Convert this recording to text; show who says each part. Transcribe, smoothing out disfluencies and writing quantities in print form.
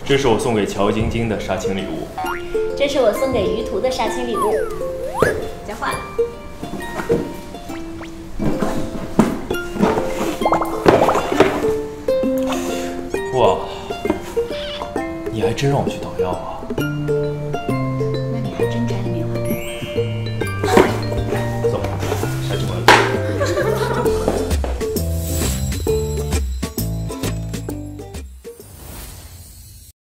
Speaker 1: 这是我送给乔晶晶的杀青礼物。
Speaker 2: 这是我送给于途的杀青礼物。交换。
Speaker 1: 哇，你还真让我去捣药啊！